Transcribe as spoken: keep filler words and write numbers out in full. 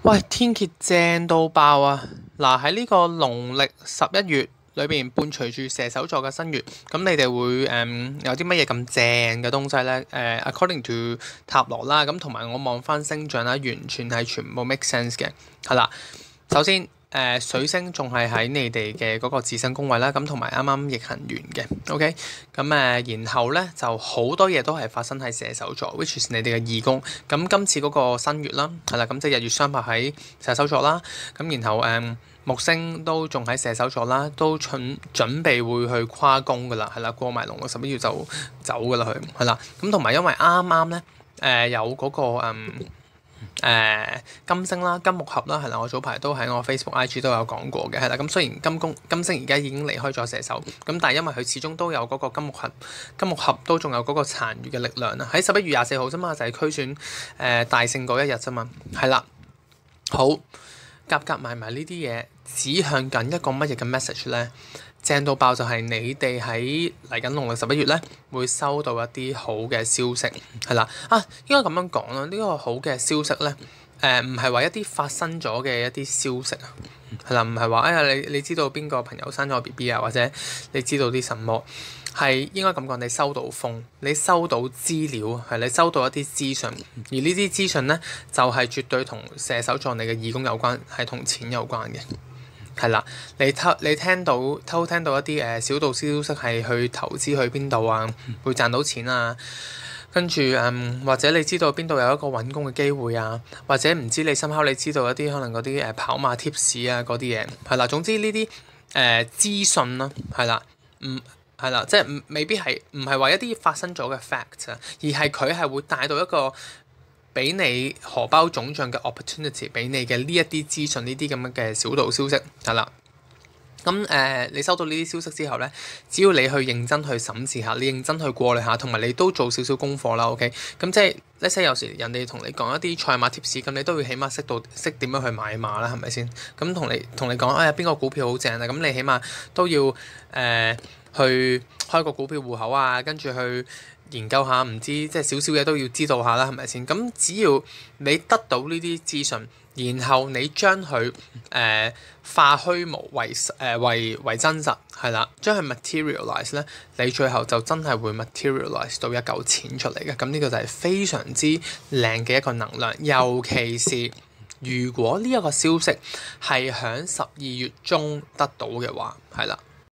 喂，天蠍正到爆啊！嗱，喺呢個農曆十一月裏邊，伴隨住射手座嘅新月，咁你哋會誒、嗯、有啲乜嘢咁正嘅東西呢？誒、呃、according to 塔羅啦，咁同埋我望翻星象啦，完全係全部 make sense 嘅，係啦。首先，誒、呃、水星仲係喺你哋嘅嗰個自身宮位啦，咁同埋啱啱逆行完嘅，OK，咁誒、呃，然後咧就好多嘢都係發生喺射手座，which is 你哋嘅二宮。咁今次嗰個新月啦，係啦，咁即係日月相拍喺射手座啦，咁然後誒、呃、木星都仲喺射手座啦，都準準備會去跨宮噶啦，係啦，過埋農曆十一月就走噶啦佢，係啦，咁同埋因為啱啱咧誒有嗰、那個、嗯誒、呃、金星啦、金木合啦，係啦，我早排都喺我 Facebook、I G 都有講過嘅，係啦。咁雖然金宮金星而家已經離開咗射手，咁但係因為佢始終都有嗰個金木合，金木合都仲有嗰個殘餘嘅力量啦。喺十一月廿四號啫嘛，就係、是、區選誒、呃、大勝嗰一日啫嘛，係啦。好，夾夾埋埋呢啲嘢，指向緊一個乜嘢嘅 message 咧？正到爆就係你哋喺嚟緊農曆十一月咧，會收到一啲好嘅消息，係啦啊，應該咁樣講啦。呢、這個好嘅消息咧，誒唔係話一啲發生咗嘅一啲消息啊，係啦，唔係話哎呀你你知道邊個朋友生咗 B B 啊，或者你知道啲什麼，係應該咁講，你收到風，你收到資料，係你收到一啲資訊，而呢啲資訊咧就係、是、絕對同射手座你嘅二宮有關，係同錢有關嘅。係啦，你偷你聽到偷聽到一啲誒、呃、小道消息係去投資去邊度啊，會賺到錢啊，跟住嗯或者你知道邊度有一個揾工嘅機會啊，或者唔知你深刻你知道一啲可能嗰啲誒跑馬 tips 啊嗰啲嘢，係啦，總之呢啲誒資訊啦，係啦，唔係啦，即係唔未必係唔係話一啲發生咗嘅 fact 啊，而係佢係會帶到一個俾你荷包腫脹嘅 opportunity，俾你嘅呢一啲資訊，呢啲咁樣嘅小道消息係啦。咁誒、呃，你收到呢啲消息之後咧，只要你去認真去審視下，你認真去過濾下，同埋你都做少少功課啦。OK，咁即係呢些有時人哋同你講一啲賽馬貼士，咁你都會起碼識到識點樣去買馬啦，係咪先？咁同你同你講，哎呀邊個股票好正啊？咁你起碼都要誒、呃、去開個股票戶口啊，跟住去研究下，唔知即係少少嘢都要知道下啦，係咪先？咁只要你得到呢啲資訊，然後你將佢誒、呃、化虛無為誒、呃、為為真實，係啦，將佢 materialize 咧，你最後就真係會 materialize 到一嚿錢出嚟嘅。咁呢個就係非常之靚嘅一個能量，尤其是如果呢一個消息係響十二月中得到嘅話，係啦。